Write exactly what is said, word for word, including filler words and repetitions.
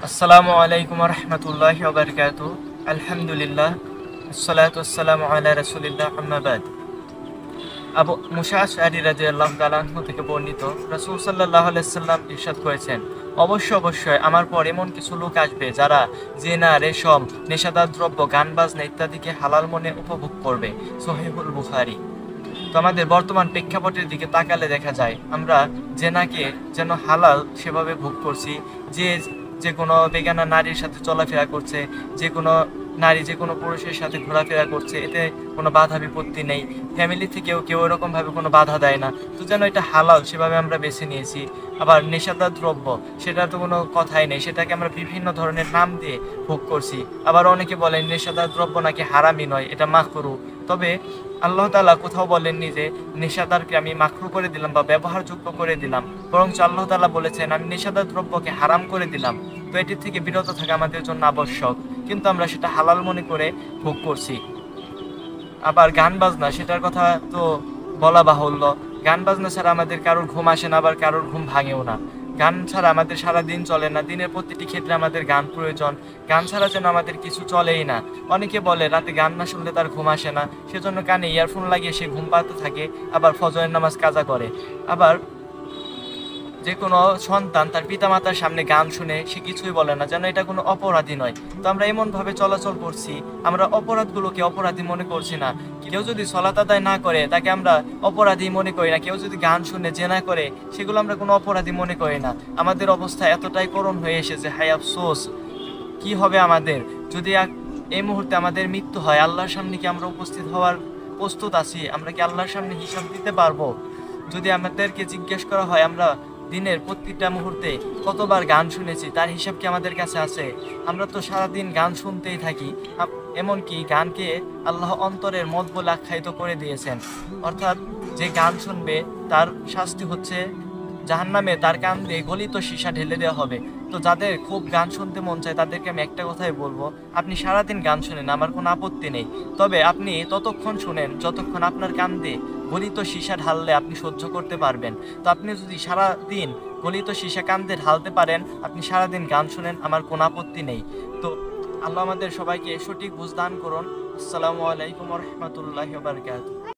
আসসালামু আলাইকুম রহমতুল্লাহি ওয়া বারাকাতুহু। আলহামদুলিল্লাহ, আসসালাতু ওয়াসসালামু আলা রাসূলিল্লাহ, আম্মা বাদ। আবু মুসা আশআরী রাদিয়াল্লাহু তাআলা আনহু থেকে বর্ণিত, রাসূল সাল্লাল্লাহু আলাইহি সাল্লাম ইরশাদ করেছেন, অবশ্যই অবশ্যই আমার পর এমন কিছু লোক আসবে যারা জিনা, রেশম, নেশাদার দ্রব্য, গান বাজনা ইত্যাদিকে হালাল মনে উপভোগ করবে। সহিহুল বুখারী। তো আমাদের বর্তমান প্রেক্ষাপটের দিকে তাকালে দেখা যায় আমরা জেনাকে যেন হালাল সেভাবে ভোগ করছি। যে যে কোনো বেগানা নারীর সাথে চলাফেরা করছে, যে কোনো নারী যে কোনো পুরুষের সাথে ঘোরাফেরা করছে, এতে কোনো বাধা বিপত্তি নেই। ফ্যামিলি থেকেও কেউ এরকমভাবে কোনো বাধা দেয় না, তো যেন এটা হালাল সেভাবে আমরা বেছে নিয়েছি। আবার নেশাদার দ্রব্য, সেটার তো কোনো কথাই নেই, সেটাকে আমরা বিভিন্ন ধরনের নাম দিয়ে ভোগ করছি। আবার অনেকে বলেন নেশাদার দ্রব্য নাকি হারামই নয়, এটা মাকরু। তবে আল্লাহ তাআলা কোথাও বলেননি যে নেশাদারকে আমি মাকরু করে দিলাম বা ব্যবহারযোগ্য করে দিলাম, বরঞ্চ আল্লাহ তাআলা বলেছেন আমি নেশাদার দ্রব্যকে হারাম করে দিলাম। তো এটির থেকে বিরত থাকা আমাদের জন্য আবশ্যক, কিন্তু আমরা সেটা হালাল মনে করে ভোগ করছি। আবার গান বাজনা, সেটার কথা তো বলা বাহুল্য। গান বাজনা ছাড়া আমাদের কারোর ঘুম আসে না, আবার কারোর ঘুম ভাঙেও না। গান ছাড়া আমাদের সারা দিন চলে না, দিনের প্রতিটি ক্ষেত্রে আমাদের গান প্রয়োজন। গান ছাড়া যেন আমাদের কিছু চলেই না। অনেকে বলে রাতে গান না শুনলে তার ঘুম আসে না, সেজন্য কানে ইয়ারফোন লাগিয়ে সে ঘুম পাড়তে থাকে, আবার ফজরের নামাজ কাজা করে। আবার যে কোনো সন্তান তার পিতামাতার সামনে গান শুনে সে কিছুই বলে না, যেন এটা কোনো অপরাধী নয়। তো আমরা এমনভাবে চলাচল করছি, আমরা অপরাধগুলোকে অপরাধী মনে করছি না। কেউ যদি সলাত আদায় না করে তাকে আমরা অপরাধী মনে করি না, কেউ যদি গান শুনে জেনা করে সেগুলো আমরা কোনো অপরাধী মনে করি না। আমাদের অবস্থা এতটাই করুণ হয়ে এসেছে, হায় আফসোস। কি হবে আমাদের যদি এই মুহূর্তে আমাদের মৃত্যু হয়? আল্লাহর সামনে কি আমরা উপস্থিত হওয়ার প্রস্তুত আছি? আমরা কি আল্লাহর সামনে হিসাব দিতে পারবো? যদি আমাদেরকে জিজ্ঞেস করা হয় আমরা দিনের প্রতিটা মুহূর্তে কতবার গান শুনেছি, তার হিসাব কি আমাদের কাছে আছে? আমরা তো সারাদিন গান শুনতেই থাকি। এমনকি গানকে আল্লাহ অন্তরের মত বলে আখ্যায়িত করে দিয়েছেন, অর্থাৎ যে গান শুনবে তার শাস্তি হচ্ছে জাহান্নামে তার কান দিয়ে গলিত সীসা ঢেলে দেওয়া হবে। তো যাদের খুব গান শুনতে মন চায় তাদেরকে আমি একটা কথাই বলবো, আপনি সারাদিন গান শুনেন, আমার কোনো আপত্তি নেই। তবে আপনি ততক্ষণ শুনেন যতক্ষণ আপনার কান দিয়ে গলিত সীসা ঢাললে আপনি সহ্য করতে পারবেন। তো আপনি যদি সারাদিন গলিত সীসা কান দিয়ে ঢালতে পারেন, আপনি সারাদিন গান শুনেন, আমার কোনো আপত্তি নেই। তো আল্লাহ আমাদের সবাইকে সঠিক বুঝ দান করুন। আসসালামু আলাইকুম রহমতুল্লাহি ওয়া বারাকাতুহু।